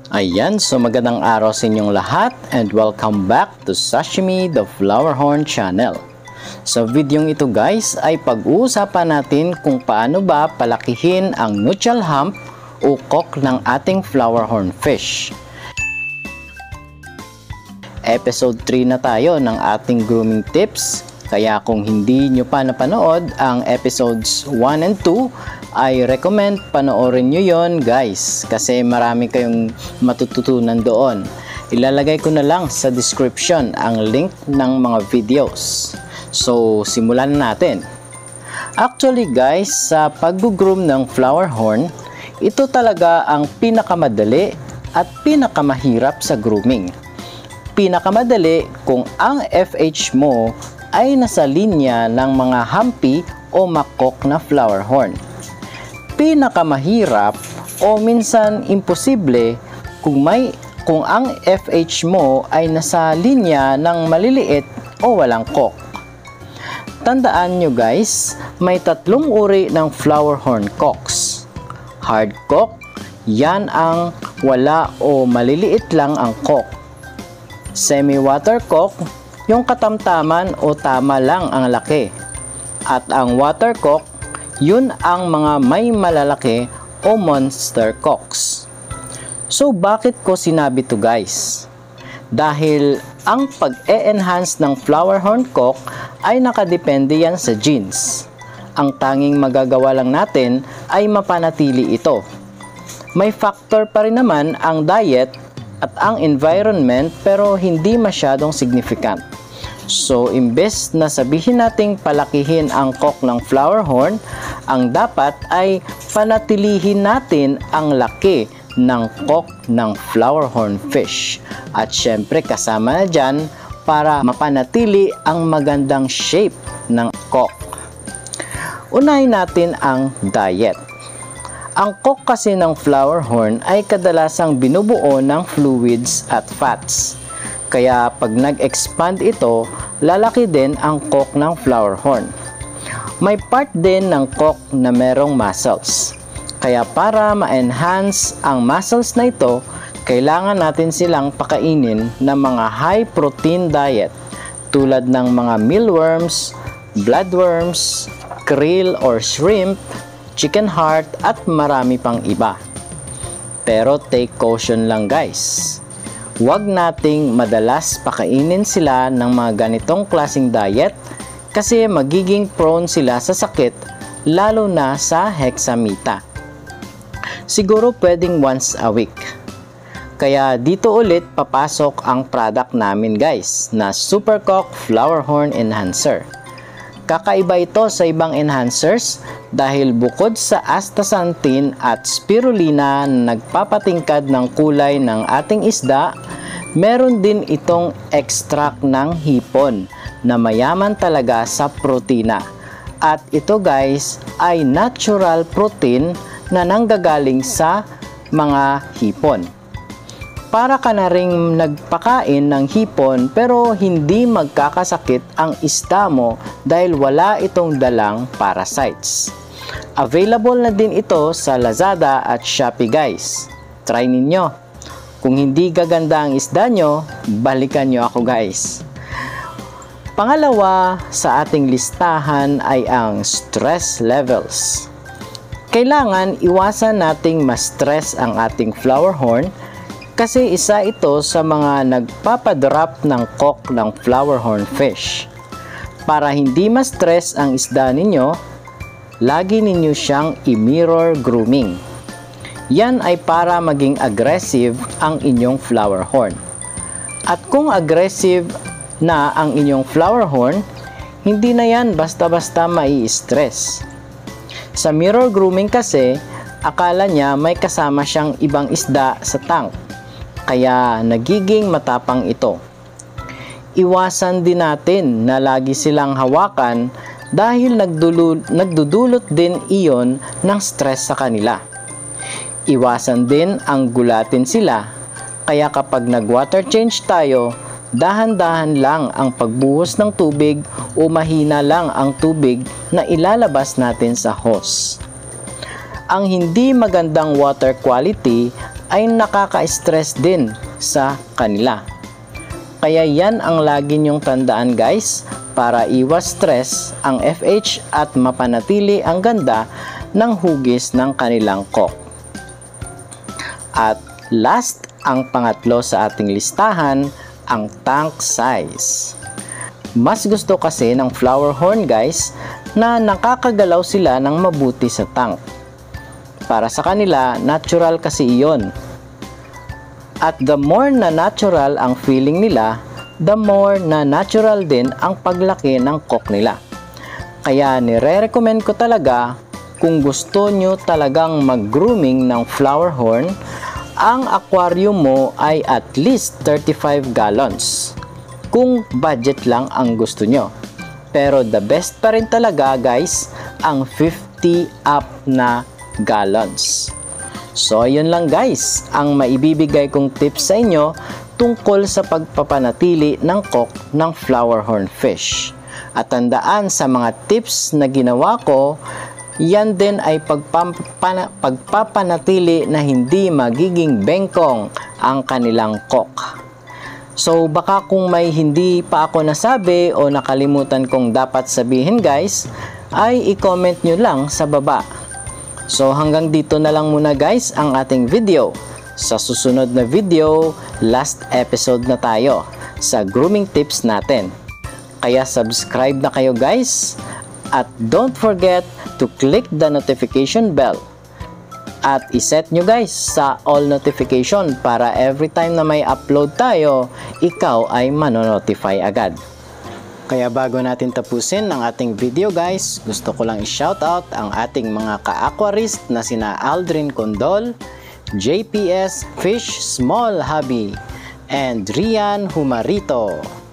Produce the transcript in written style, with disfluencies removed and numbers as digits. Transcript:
Ayan, so magandang araw sa inyong lahat and welcome back to Sashimi the Flowerhorn channel. Sa videong ito guys ay pag-uusapan natin kung paano ba palakihin ang nuptial hump o cock ng ating flowerhorn fish. Episode 3 na tayo ng ating grooming tips, kaya kung hindi nyo pa napanood ang episodes 1 and 2 ay recommend panoorin nyo yon guys, kasi marami kayong matututunan doon. Ilalagay ko na lang sa description ang link ng mga videos. So simulan na natin. Actually guys, sa pag-groom ng flowerhorn, ito talaga ang pinakamadali at pinakamahirap sa grooming. Pinakamadali kung ang FH mo ay nasa linya ng mga humpy o makok na flowerhorn. Pinakamahirap o minsan imposible kung ang FH mo ay nasa linya ng maliliit o walang cock. Tandaan nyo guys, may tatlong uri ng flowerhorn cocks. Hard cock, yan ang wala o maliliit lang ang cock. Semi-water cock, yung katamtaman o tama lang ang laki. At ang water cock, yun ang mga may malalaki o monster cocks. So bakit ko sinabi to guys? Dahil ang pag-e-enhance ng flowerhorn cock ay nakadepende yan sa genes. Ang tanging magagawa lang natin ay mapanatili ito. May factor pa rin naman ang diet at ang environment, pero hindi masyadong significant. So, imbes na sabihin nating palakihin ang cock ng flowerhorn, ang dapat ay panatilihin natin ang laki ng cock ng flowerhorn fish. At syempre kasama na dyan para mapanatili ang magandang shape ng cock. Unahin natin ang diet. Ang cock kasi ng flowerhorn ay kadalasang binubuo ng fluids at fats. Kaya pag nag-expand ito, lalaki din ang cock ng flowerhorn. May part din ng cock na merong muscles. Kaya para ma-enhance ang muscles na ito, kailangan natin silang pakainin ng mga high protein diet tulad ng mga mealworms, bloodworms, krill or shrimp, chicken heart at marami pang iba. Pero take caution lang guys. Huwag nating madalas pakainin sila ng mga ganitong klaseng diet kasi magiging prone sila sa sakit, lalo na sa hexamita. Siguro pwedeng once a week. Kaya dito ulit papasok ang product namin guys na Supercock Flowerhorn Enhancer. Kakaiba ito sa ibang enhancers dahil bukod sa astaxanthin at spirulina na nagpapatingkad ng kulay ng ating isda, meron din itong extract ng hipon na mayaman talaga sa protina. At ito guys ay natural protein na nanggagaling sa mga hipon. Para ka na ring nagpakain ng hipon pero hindi magkakasakit ang isda mo dahil wala itong dalang parasites. Available na din ito sa Lazada at Shopee guys. Try ninyo. Kung hindi gaganda ang isda nyo, balikan nyo ako guys. Pangalawa sa ating listahan ay ang stress levels. Kailangan iwasan nating ma-stress ang ating flowerhorn kasi isa ito sa mga nagpapadrop ng cock ng flowerhorn fish. Para hindi ma-stress ang isda ninyo, lagi ninyo siyang i-mirror grooming. Yan ay para maging aggressive ang inyong flowerhorn. At kung aggressive na ang inyong flowerhorn, hindi na yan basta-basta mai-stress. Sa mirror grooming kasi, akala niya may kasama siyang ibang isda sa tank. Kaya nagiging matapang ito. Iwasan din natin na lagi silang hawakan dahil nagdudulot din iyon ng stress sa kanila. Iwasan din ang gulatin sila. Kaya kapag nag-water change tayo, dahan-dahan lang ang pagbuhos ng tubig o mahina lang ang tubig na ilalabas natin sa hose. Ang hindi magandang water quality ay nakaka-stress din sa kanila. Kaya yan ang lagi nyong tandaan guys, para iwas stress ang FH at mapanatili ang ganda ng hugis ng kanilang cock. At last, ang pangatlo sa ating listahan, ang tank size. Mas gusto kasi ng flower horn guys na nakakagalaw sila ng mabuti sa tank. Para sa kanila, natural kasi iyon. At the more na natural ang feeling nila, the more na natural din ang paglaki ng cock nila. Kaya nire-recommend ko talaga, kung gusto nyo talagang mag-grooming ng flower horn, ang aquarium mo ay at least 35 gallons. Kung budget lang ang gusto nyo. Pero the best pa rin talaga guys, ang 50 up na gallons. So ayun lang guys, ang maibibigay kong tips sa inyo tungkol sa pagpapanatili ng cock ng flower horn fish. At tandaan sa mga tips na ginawa ko, yan din ay pagpapanatili na hindi magiging bengkong ang kanilang cock. So baka kung may hindi pa ako nasabi o nakalimutan kong dapat sabihin guys, ay i-comment nyo lang sa baba. So hanggang dito na lang muna guys ang ating video. Sa susunod na video, last episode na tayo sa grooming tips natin. Kaya subscribe na kayo guys, at don't forget to click the notification bell. At iset nyo guys sa all notification para every time na may upload tayo, ikaw ay manonotify agad. Kaya bago natin tapusin ang ating video guys, gusto ko lang i-shoutout ang ating mga ka-aquarist na sina Aldrin Condol, JPS Fish Small Hobby, and Rian Humarito.